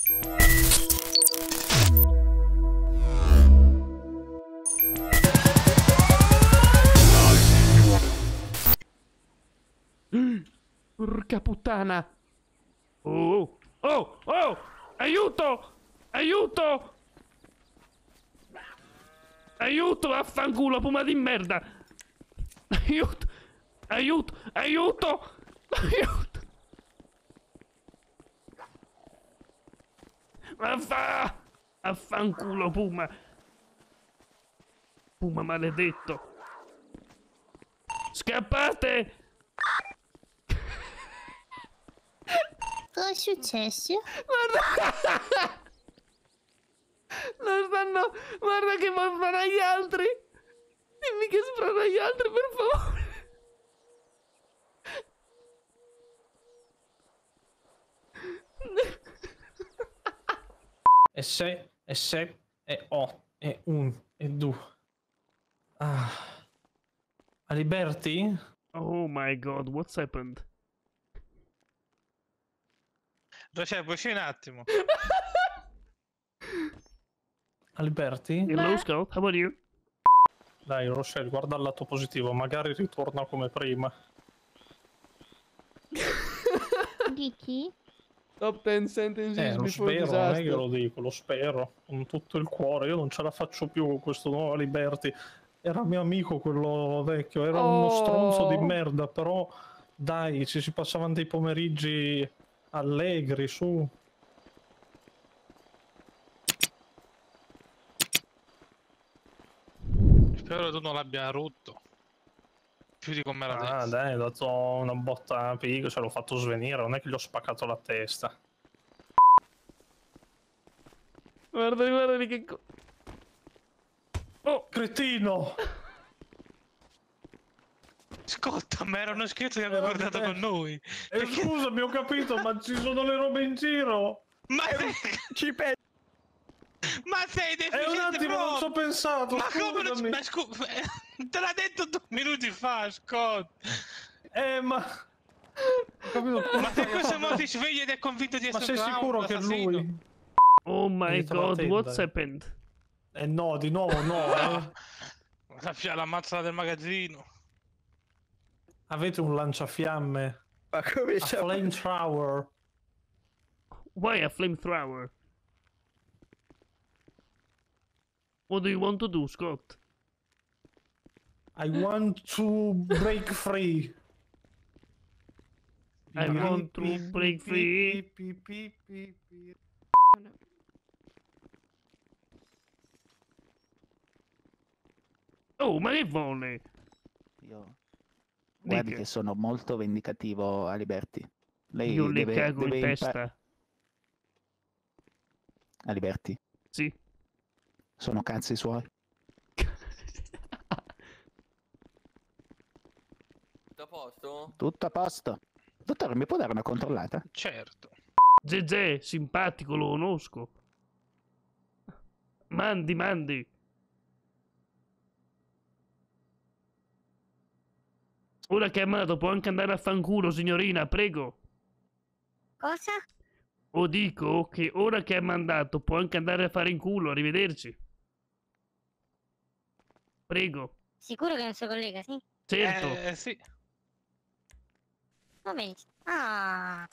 Porca puttana! Oh! Oh! Oh! Aiuto! Aiuto! Aiuto, vaffanculo, puma di merda! Aiuto! Aiuto! Aiuto! Aiuto! Vaffanculo, puma! Puma maledetto! Scappate! Cosa è successo? Guarda! Non stanno... Guarda che va a sparare agli altri! Dimmi che spara agli altri, per favore! E 6, e 7, e 8, e 1, e 2. Ah. Aliberti? Oh my god, what's happened? Rochelle, puoi un attimo? Aliberti? Hello, Scout, how are you? Dai, Rochelle, guarda il lato positivo, magari ritorna come prima. Di chi? Top 10 sentences Lo before spero, non è che disaster. lo dico, lo spero, con tutto il cuore. Io non ce la faccio più con questo nuovo Aliberti. Era mio amico quello vecchio, era uno stronzo di merda, però dai, ci si passavano dei pomeriggi allegri, su. Spero tu non l'abbia rotto. Più di come era Ah, adesso. dai, ho dato una botta a Pig, ce l'ho fatto svenire, non è che gli ho spaccato la testa. Guarda, guarda che... Oh, cretino! Scotta, ma era uno scherzo che aveva guardato con noi. Scusami, ho capito, ma ci sono le robe in giro! Ma Ci penso! Ma sei Un deficiente attimo, non ci ho pensato, Ma come non scusami! ma te l'ha detto 2 minuti fa, Scott! Ma... Ho capito, Ma se questo mo si sveglia ed è convinto di ma essere sei un sicuro che è assassino? lui? Oh my Dietro la god, tenda, what's happened? No, di nuovo no, La mazzola del magazzino. Avete un lanciafiamme? Ma come A siamo? flamethrower. Why a flamethrower? What do you want to do, Scott? I want to break free. I want to break free. Oh, ma che vuole? Io... Guardi Dica. che sono molto vendicativo, Aliberti. Lei Io le deve, cago in deve testa. Aliberti, Sì. sono cazzi suoi. Tutto a posto? Tutto a posto. Dottore, mi può dare una controllata? Certo. Zezé, simpatico, lo conosco. Mandi, mandi. Ora che è amato può anche andare a fanculo, signorina, prego. Cosa? O dico che ora che è mandato può anche andare a fare in culo, arrivederci. Prego. Sicuro che è un suo collega, sì? Certo. Sì. Va bene. Ah.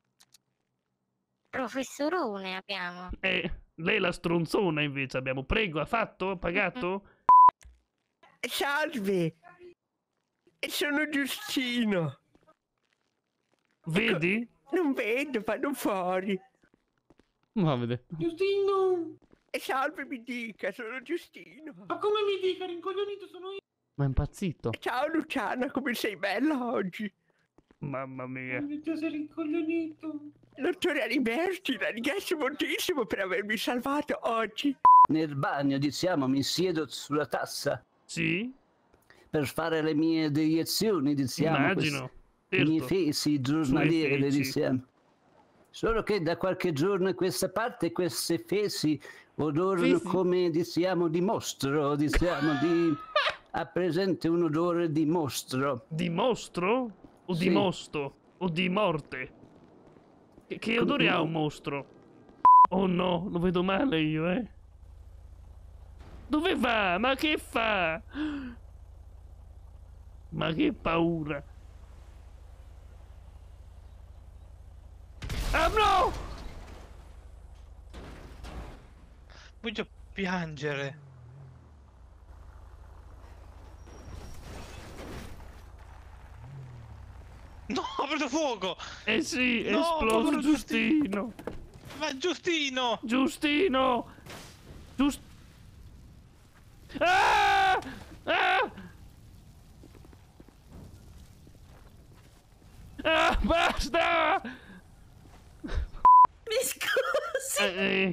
Professorone abbiamo. Lei è la stronzona invece abbiamo. Prego, ha fatto? Ha pagato? Salve! Sono Giustino. Vedi? Non vedo, vado fuori. Va a vedere. Giustino! Salve, mi dica, sono Giustino. Ma come mi dica, rincoglionito sono io? Ma è impazzito. Ciao Luciana, come sei bella oggi? Mamma mia. Mi sei rincoglionito. Dottore Aliberti, la ringrazio moltissimo per avermi salvato oggi. Nel bagno, diciamo, mi siedo sulla tassa Sì? per fare le mie deiezioni, diciamo. Immagino. I miei Certo. fesi giornaliere, feci. diciamo. Solo che da qualche giorno a questa parte queste fesi odorano Fesi? come, diciamo, di mostro, diciamo, di... ha presente un odore di mostro. Di mostro? O di Sì. mosto? O di morte? Che odore ha un mostro? Oh no, lo vedo male io, eh. Dove va? Ma che fa? Ma che paura. Ah no! Voglio piangere. No, ha preso fuoco! Eh sì, è No, esploso povero Giustino. Ma Giustino! Giustino! Ah! Ah! Ah, basta! Mi scusi.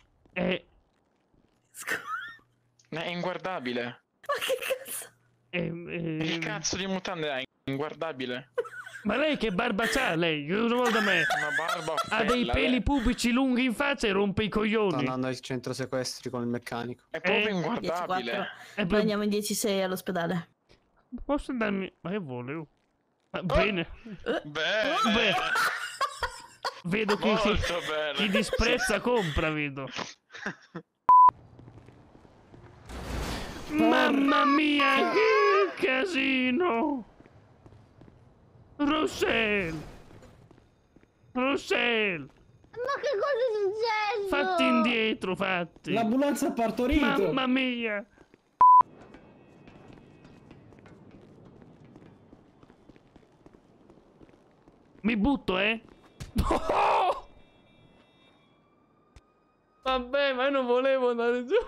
È inguardabile. Ma che cazzo? Che cazzo di mutande hai? Inguardabile. Ma lei che barba c'ha, lei? Cosa vuole da me? Una barba Ha dei peli pubici lunghi in faccia e rompe i coglioni. No, il centro sequestri con il meccanico. È proprio inguardabile. 10-4. Noi andiamo in 10-6 all'ospedale. Posso andarmi... Ma che vuole? Oh? Ma bene. Bene. Vedo che Molto bene. chi disprezza compra, vedo. Mamma mia, che casino! Rosselle! Rosselle! Ma che cosa è successo? Fatti indietro, fatti! L'ambulanza ha partorito. Mamma mia! Mi butto, eh? Oh! Vabbè, ma io non volevo andare giù.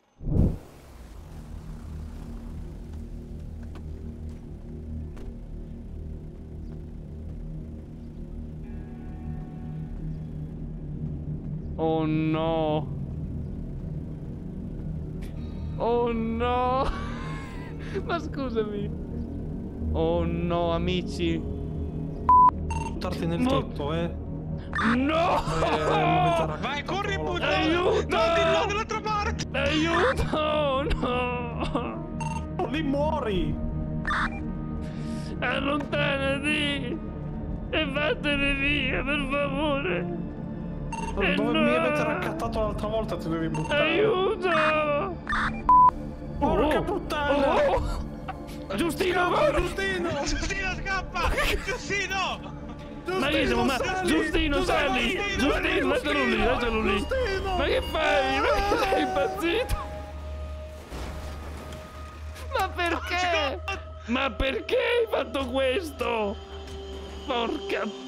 Oh no. Oh no. Ma scusami. Oh no, amici. Buttarti nel tetto, No! Vai, corri, butta! Aiuto! No, di là, dall'altra parte! Aiuto! No! Lì muori! Allontanati! E vattene via, per favore! Dove mi avete raccattato l'altra volta ti devi buttare. Aiuto! Porca puttana! Giustino, va! Giustino! Giustino, scappa! Giustino! Ma che siamo Giustino, sali! Giustino, lascialo lì, lascialo lì! Ma che fai? Ma che sei impazzito? Ma perché? Ma perché hai fatto questo? Porca